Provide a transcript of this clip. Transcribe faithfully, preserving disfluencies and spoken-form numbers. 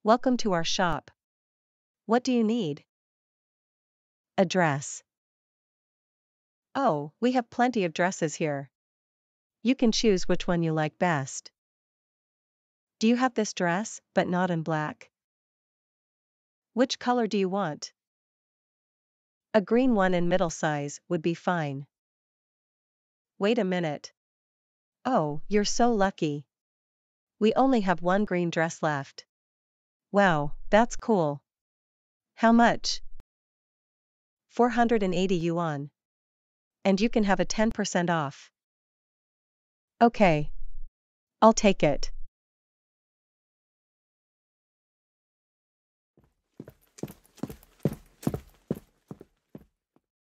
Welcome to our shop. What do you need? A dress. Oh, we have plenty of dresses here. You can choose which one you like best. Do you have this dress, but not in black? Which color do you want? A green one in middle size would be fine. Wait a minute. Oh, you're so lucky. We only have one green dress left. Wow, that's cool. How much? four hundred eighty yuan. And you can have a ten percent off. Okay. I'll take it.